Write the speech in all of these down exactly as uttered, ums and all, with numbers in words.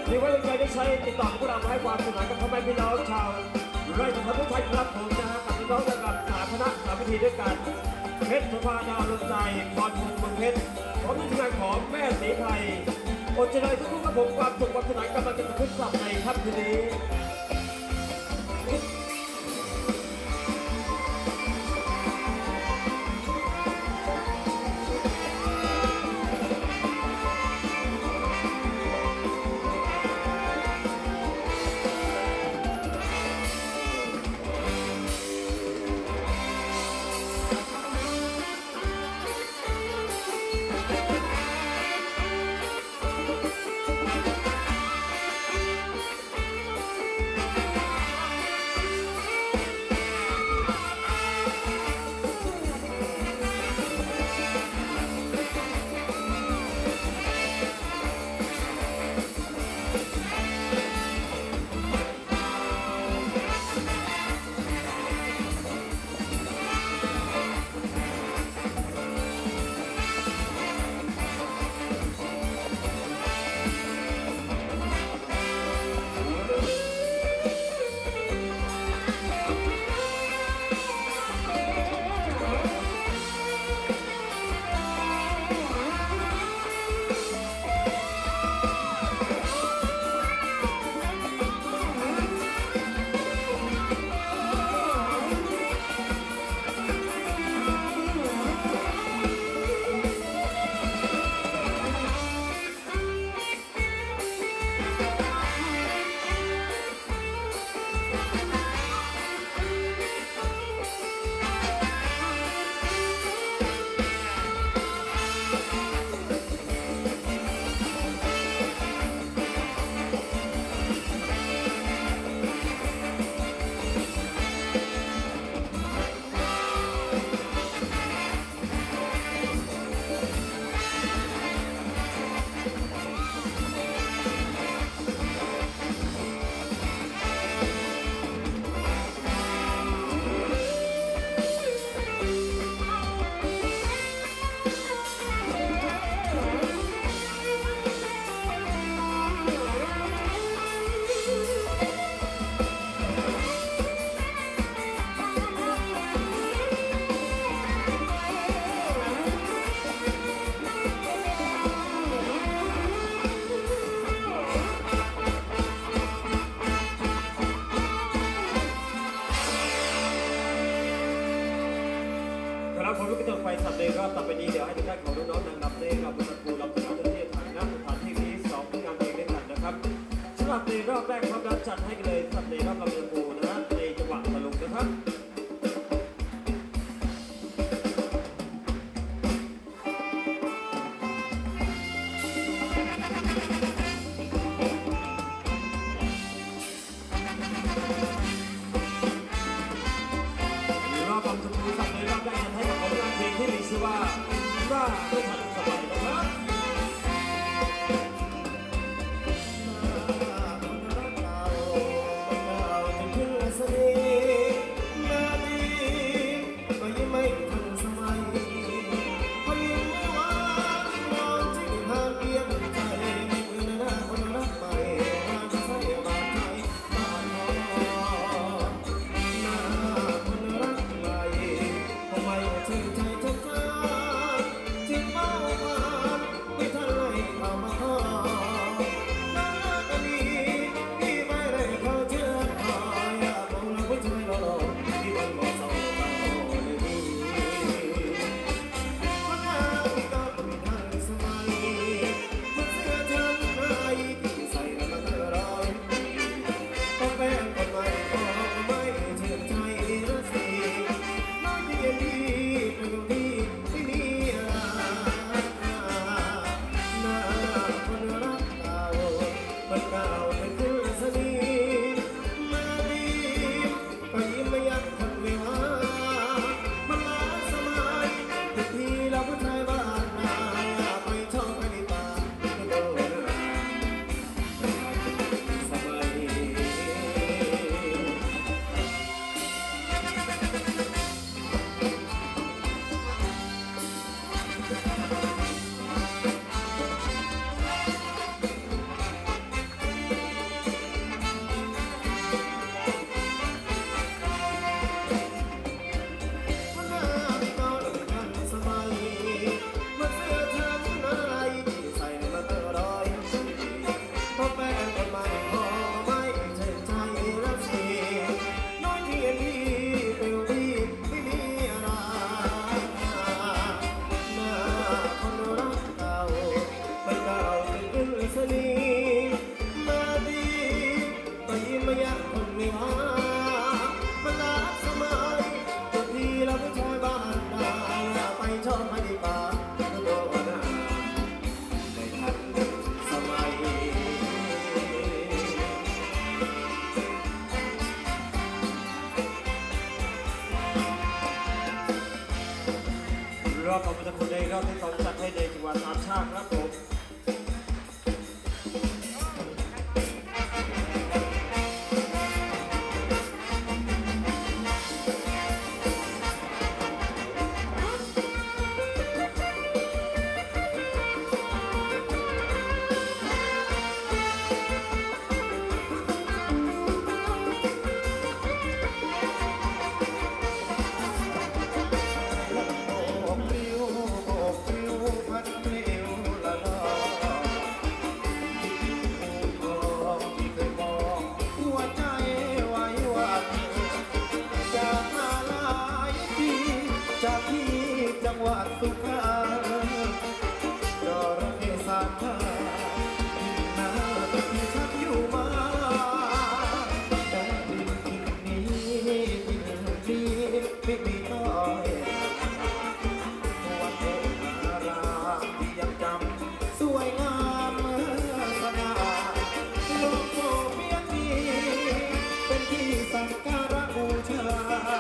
มีไว้ในใจได้ใช้ติดต่อพวกเราให้ความสนุกกับพ่อแม่พี่น้องชาวไร่ทุกคนทุกท่านครับผมนะฮะกับพี่น้องกับสาธารณะสาพิธีด้วยกันเพชรสุภาดาวลมใจพรภูมิเมืองเพชรพร้อมด้วยทีมงานของแม่ศรีไทยอดใจเลยทุกๆกับผมความสุขความสนุกกำลังจะเกิดขึ้นกับในค่ำคืนนี้ก็ต่อไปนี้เดี๋ยวให้ทุกท่านของน้องๆนางรำได้รำบนตะปูรำสถานที่ถ่ายหน้าสถานที่นี้สองผลงานเพลงด้วยกันนะครับสำหรับในรอบแรกครับรับจัดให้กันเลยสำหรับในรอบรำบนตะปูนะฮะในจังหวะตะลุงนะครับชื่อว่าว่าไม่ทันสมัยนะครับอบขอบคุณคุณในรอบที่สองจัดให้ในจังหวัดสามชาติครับผมจังหวัดสุพรรณจระเข้สามขาที่นาที่ชักอยู่มาแต่ดินทิ่นนี้ทิ่นนี้ไม่มีน้อยวัดโพธารามที่ยังจำสวยงามเมื่อสง่าโลกโซเวียตนี้เป็นที่สักการะบูชา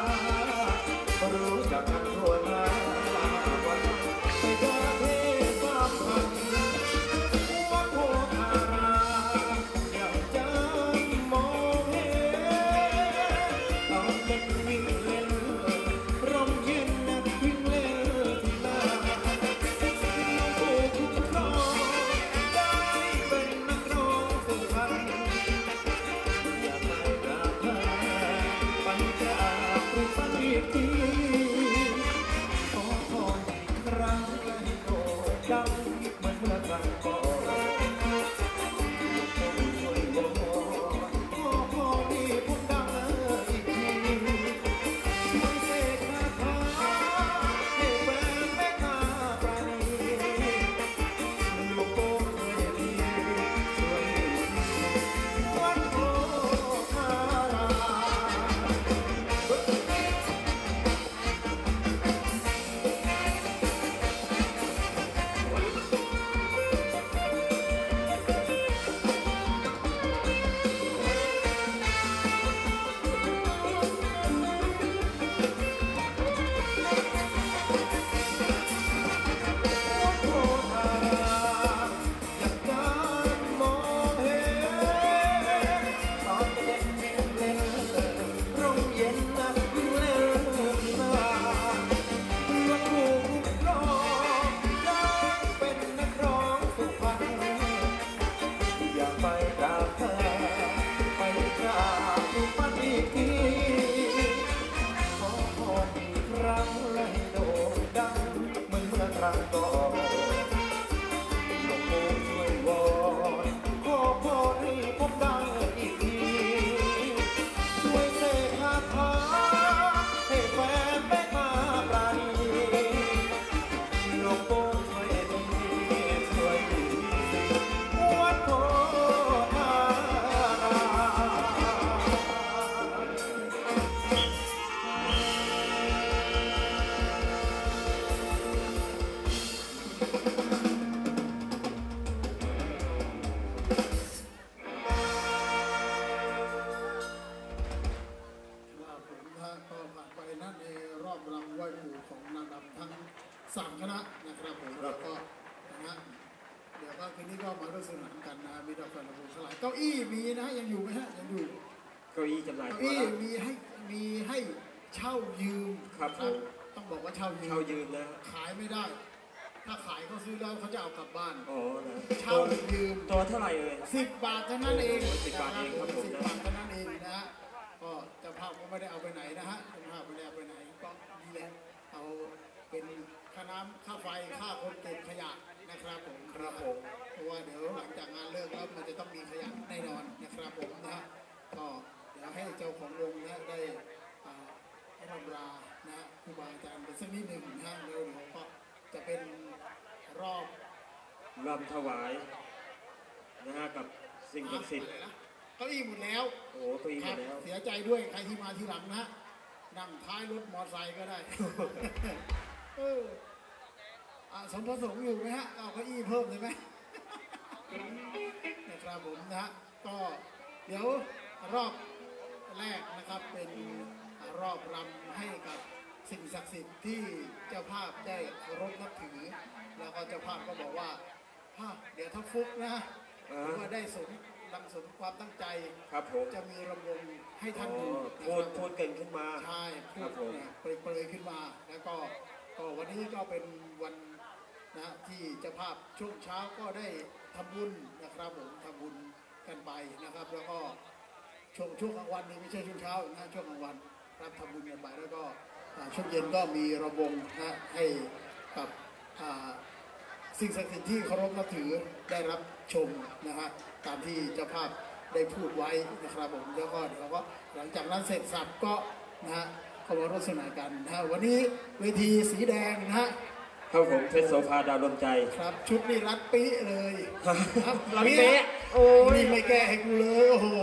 รู้จักกันทั่วหน้าไปจระเข้สามพันวัดโพธารามยังจำมองเห็นตอนเด็กวิ่งเล่นร่มเย็นนักวิ่งเล่นที่นาน้องผู้คุ้มครองได้เป็นนักร้องสุพรรณอย่าไปกราบเธอไปจากรูปปั้นอีกทีดังเหมือนเมื่อครั้งก่อนช่วยบอกพ่อพ่อนี่ผมดังอีกทีช่วยเสกคาถาให้แฟนแม่ตาปราณีลูกโป่งช่วยดีช่วยวัดโพธารามครั้งก่อนหลวงปู่ช่วยวอนขอพรให้ผมดังอีกทีช่วยเสกคาถาให้แฟนแม่มาปราณีหลวงปู่ช่วยดีช่วยดีวัดโพธารามสามคณะนะครับผมแล้วก็นะฮะเดี๋ยวก็คืนนี้ก็มาร่วมสนุกกันนะมีดอกไฟระเบิดสลายเก้าอี้มีนะยังอยู่ไหมฮะยังอยู่เก้าอี้จำหน่ายเก้าอี้มีให้มีให้เช่ายืมครับต้องบอกว่าเช่ายืมเช่ายืมนะขายไม่ได้ถ้าขายเขาซื้อแล้วเขาจะเอากลับบ้านอ๋อนะเช่ายืมตัวเท่าไหร่เลยสิบบาทเท่านั้นเองสิบบาทเองครับผมสิบบาทเท่านั้นเองนะฮะก็เจ้าภาพก็ไม่ได้เอาไปไหนนะฮะเจ้าภาพไม่ได้เอาไปไหนก็นี่แหละเอาเป็นค่าน้ำค่าไฟค่าคนเก็บขยะนะครับผมครับผมเพราะว่าเดี๋ยวหลังจากงานเลิกแล้วมันจะต้องมีขยะแน่นอนนะครับผมนะฮะก็เดี๋ยวให้เจ้าของวงนะได้รำลานะครูบาอาจารย์เป็นสักนิดหนึ่งนะฮะเดี๋ยวก็จะเป็นรอบรำถวายนะฮะกับสิ่งศักดิ์สิทธิ์เก้าอี้หมดแล้วโอ้เก้าอี้หมดแล้วเสียใจด้วยใครที่มาทีหลังนะนั่งท้ายรถมอเตอร์ไซค์ก็ได้เออสมประสงค์อยู่ไหมฮะเอาเก้าอี้เพิ่มเลยไหมนะครับผมนะฮะก็เดี๋ยวรอบแรกนะครับเป็นรอบรำให้กับสิ่งศักดิ์สิทธิ์ที่เจ้าภาพได้เคารพนับถือแล้วก็เจ้าภาพก็บอกว่าเดี๋ยวถ้าฟุกนะหรือว่าได้สมดังสมความตั้งใจครับผมจะมีรำวงให้ท่านดูพูดพูดเก่งขึ้นมาใช่พูดเปรยๆขึ้นมาแล้วก็ก็วันนี้ก็เป็นวันนะที่เจ้าภาพช่วงเช้าก็ได้ทำบุญนะครับผมทำบุญกันไปนะครับแล้วก็ช่วงช่วงกลางวันนี้ไม่ใช่ช่วงเช้านะช่วงกลางวันรับทำบุญกันไปแล้วก็ช่วงเย็นก็มีรำวงนะให้กับสิ่งศักดิ์สิทธิ์ที่เคารพนับถือได้รับชมนะฮะตามที่เจ้าภาพได้พูดไว้นะครับผมแล้วก็เดี๋ยวก็หลังจากนั้นเสร็จสับก็นะฮะเข้ามารสนากันนะวันนี้เวทีสีแดงนะฮะครับผมเพชรโสภาดาวดวงใจครับชุดนี้รัดปีเลยรัดปีโอ้ยไม่แก้ให้กูเลยโอ้โห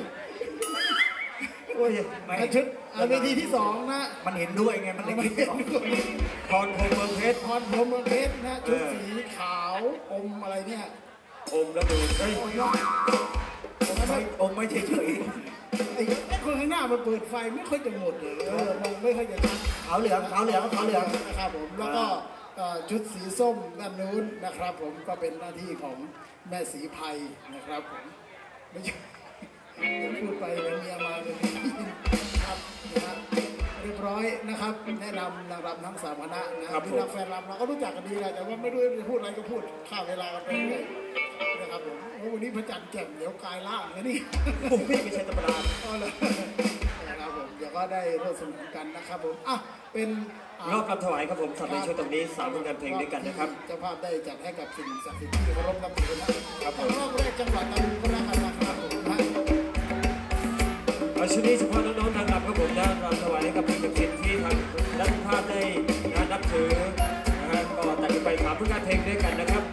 โอ้ยชุดเวทีที่สองนะมันเห็นด้วยไงมันเลยคิดสองพรพรมเมืองเพชรพรพรมเมืองเพชรนะชุดสีขาวอมอะไรเนี่ยอมแล้วดูเฮ้ยอมไม่เฉยๆไอ้คนข้างหน้ามันเปิดไฟไม่ค่อยจะหมดเลยมองไม่ค่อยจะชัดขาวเหลืองขาวเหลืองขาวเหลืองนะครับผมแล้วก็ชุดสีส้มด้านนู้นนะครับผมก็เป็นหน้าที่ของแม่สีไพนะครับผมไม่ใช่พูดไปเมียมาเลยครับนะครับเรียบร้อยนะครับแนะนำนางรำทั้งสามคณะนะครับที่นักแฟนรำเราก็รู้จักกันดีแหละแต่ว่าไม่รู้จะพูดอะไรก็พูดข้ามเวลากันไปเรื่อยนะครับผมวันนี้พระจันทร์แจ่มเดี๋ยวกายล่างนะนี่ผมไม่ใช่ธรรมดาก็เลยนะครับผมเดี๋ยวก็ได้ร่วมสนุกกันนะครับผมอ่ะเป็นรอบรำถวายครับผมสับในช่วงตรงนี้สามผลงานเพลงด้วยกันนะครับเจ้าภาพได้จัดให้กับสิ่งศักดิ์สิทธิ์ที่เคารพนับถือนะครับรอบแรกจังหวัดตะลุงก็แล้วกันนะครับผมนะชุดนี้เฉพาะน้องๆทางรำครับผมได้รำถวายให้กับสิ่งศักดิ์สิทธิ์ที่ทางด้านภาพได้นับถือนะฮะก็แต่งไปสามผลงานเพลงด้วยกันนะครับ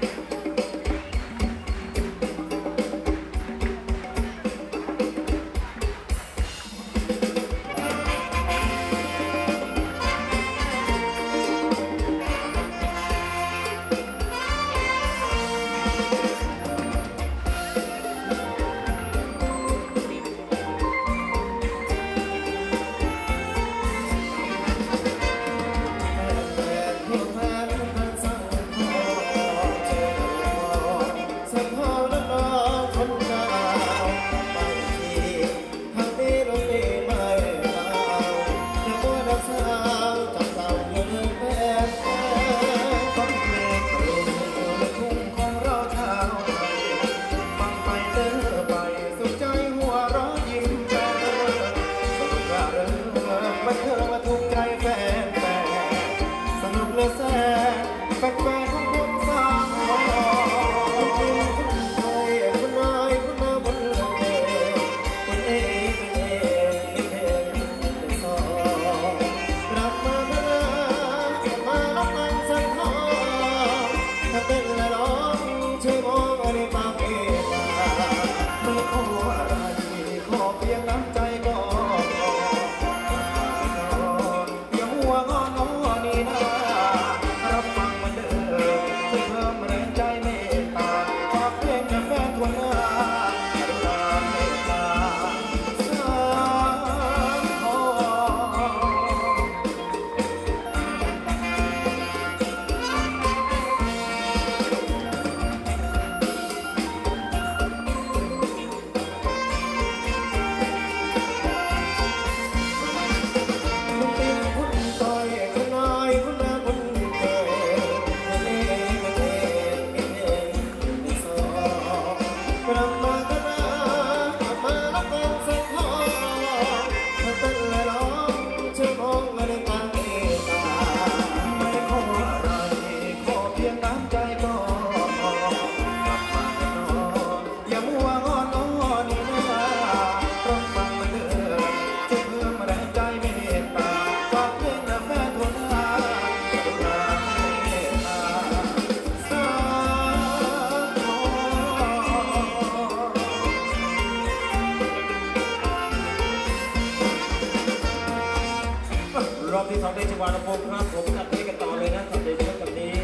ที่สองในจังหวัดลำพูนครับผมจัดให้กันต่อเลยนะสัปดาห์นี้กับนี้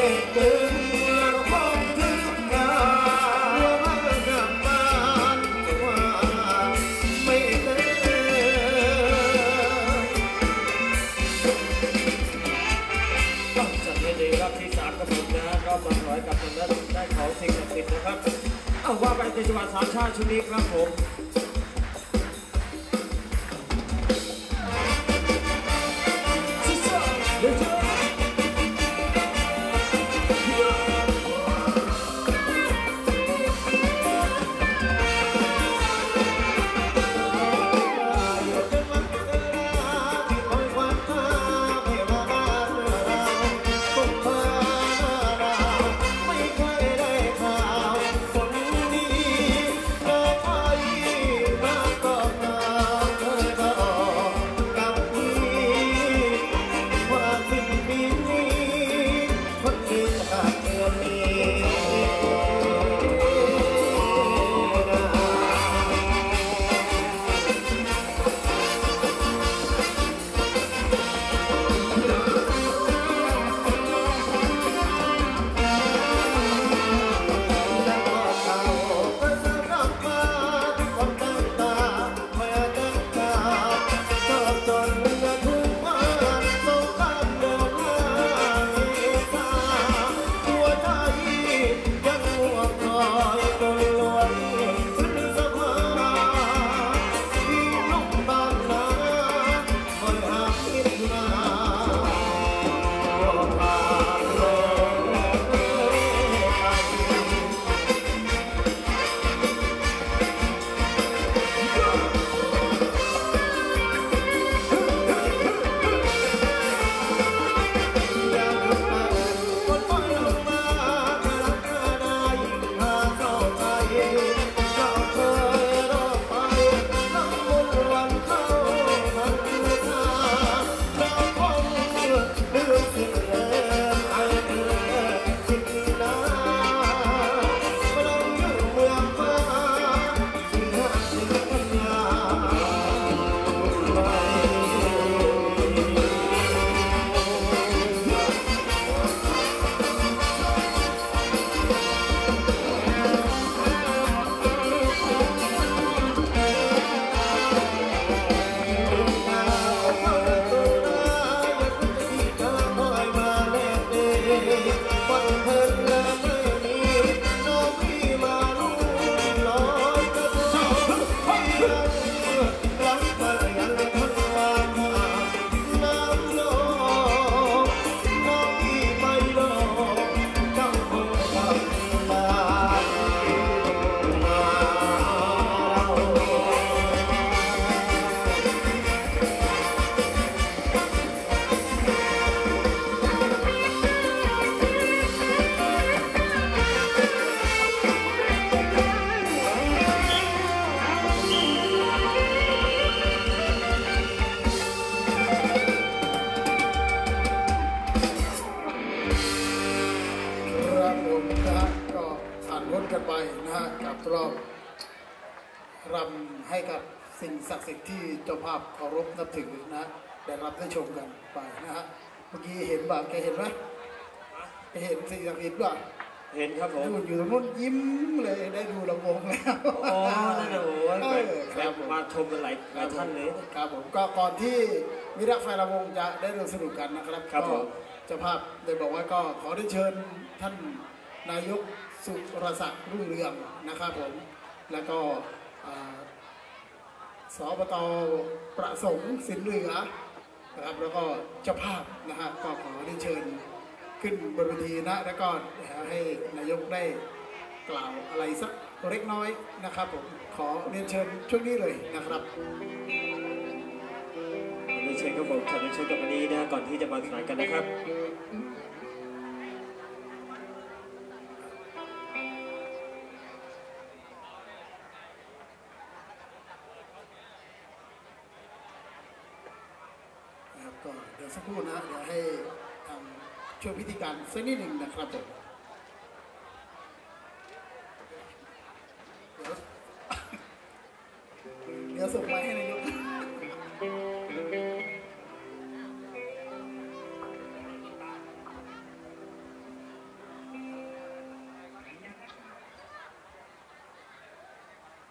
เดินเมื่อพบถึงงานว่างามมานแต่ว่าไม่เดินก็จัดให้ดีรอบที่สามกับผมนะรอบวันร้อยกับทางด้านได้ของสิ่งศักดิ์สิทธิ์นะครับเอาว่าไปในจังหวัดสามชาติชุดนี้ครับผมกันไปนะฮะกับรอบรำให้กับสิ่งศักดิ์สิทธิ์ที่เจ้าภาพเคารพนับถือนะได้รับได้ชมกันไปนะฮะเมื่อกี้เห็นบ่าแกเห็นไหมแกเห็นสิ่งศักดิ์สิทธิ์ป่ะเห็นครับผมดูอยู่ตรงนู้นยิ้มเลยได้ดูลำวงแล้วอ๋อนั่นโอ้ยครับมาชมกันหลายหลายท่านเลยครับผมก็ก่อนที่มิตรรักไฟลำวงจะได้ร่วมสนุกกันนะครับก็เจ้าภาพได้บอกว่าก็ขอได้เชิญท่านนายกสุรศักดิ์รุ่งเรืองนะครับผมแล้วก็สปต.ประสงค์สินเหลือนะครับแล้วก็เจ้าภาพนะฮะก็ขอได้เชิญขึ้นบนเวทีนะแล้วก็ให้นายกได้กล่าวอะไรสักเล็กน้อยนะครับผมขอเรียนเชิญช่วงนี้เลยนะครับเรียนเชิญครับผมท่านผู้ชมกับวันนี้นะก่อนที่จะมาสนานกันนะครับก็เดี๋ยวสักครู่นะเดี๋ยวให้ทำช่วยพิธีการสักนิดหนึ่งนะครับผมเดี๋ยวเดี๋ยวส่งไม้ให้นายก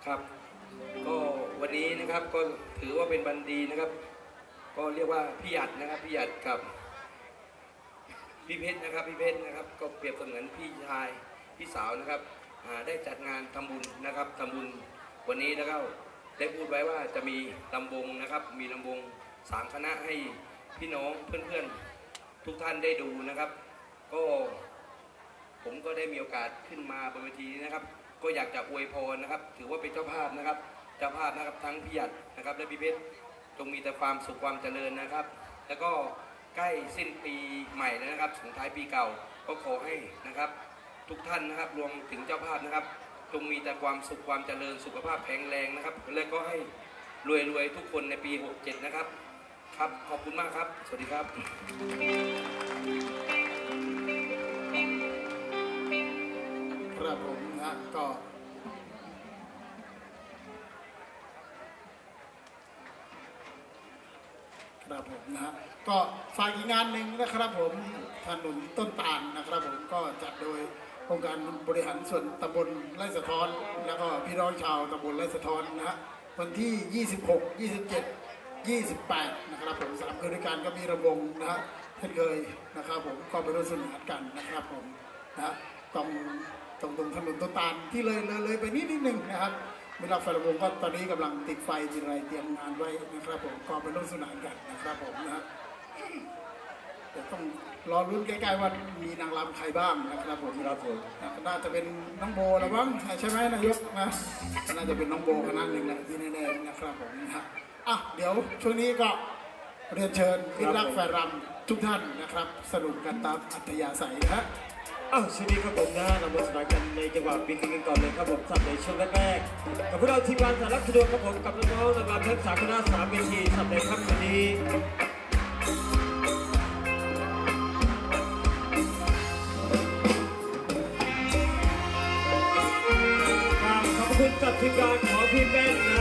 ครับก็วันนี้นะครับก็ถือว่าเป็นวันดีนะครับก็เรียกว่าพี่หยัดนะครับพี่หยัดกับพี่เพชรนะครับพี่เพชรนะครับก็เปรียบเสมือนพี่ชายพี่สาวนะครับได้จัดงานทำบุญนะครับทำบุญวันนี้แล้วก็ได้พูดไว้ว่าจะมีลำวงนะครับมีลำวงสามคณะให้พี่น้องเพื่อนๆทุกท่านได้ดูนะครับก็ผมก็ได้มีโอกาสขึ้นมาบนเวทีนะครับก็อยากจะอวยพรนะครับถือว่าเป็นเจ้าภาพนะครับเจ้าภาพนะครับทั้งพี่หยัดนะครับและพี่เพชรจงมีแต่ความสุขความเจริญนะครับแล้วก็ใกล้สิ้นปีใหม่แล้วนะครับส่งท้ายปีเก่าก็ขอให้นะครับทุกท่านนะครับรวมถึงเจ้าภาพนะครับจงมีแต่ความสุขความเจริญสุขภาพแข็งแรงนะครับและก็ให้รวยๆทุกคนในปีหกเจ็ดนะครับครับขอบคุณมากครับสวัสดีครับครับผมนะก็ครับผมนะฮะก็ฝากอีกงานหนึ่งนะครับผมถนนต้นตาลนะครับผมก็จัดโดยองค์การบริหารส่วนตำบลไร่สะท้อนแล้วก็พี่น้องชาวตำบลไร่สะท้อนนะฮะวันที่ยี่สิบหก ยี่สิบเจ็ด ยี่สิบแปดนะครับผมสามคืนด้วยกันก็มีระวงนะฮะเช่นเคยนะครับผมก็ไปร่วมสนุกกันนะครับผมนะตรงตรงตรงถนนต้นตาลที่เลยเลยเลยไปนิดนิดนึงนะครับเวลาไฟระวงก็ตอนนี้กำลังติดไฟติดอะไรเตรียมงานไว้นะครับผมก็ไปร่วมสนุกกันนะครับผมนะเดี๋ยวต้องรอรุ้นใกล้ๆว่ามีนางรำใครบ้างนะครับผมครับผมน่าจะเป็นน้องโบแล้วบ้างใช่ไหมนายกนะน่าจะเป็นน้องโบคณะหนึ่งแหละที่แน่ๆนะครับผมนะอ่ะเดี๋ยวช่วงนี้ก็เรียนเชิญพี่รักแฟนรำทุกท่านนะครับสรุปกันตามอัธยาศัยนะฮะอ้าวช่วงนี้ครับผมนะเรามาสนานกันในจังหวะบิ๊กกันก่อนเลยครับผมสับในช่วงแรกๆกับพวกเราทีมงานสารคดีครับผมกับน้องๆนางรำทั้งสามคณะสามเวทีสับในค่ำคืนนี้ขอบคุณกับทีมงานของพี่แป้น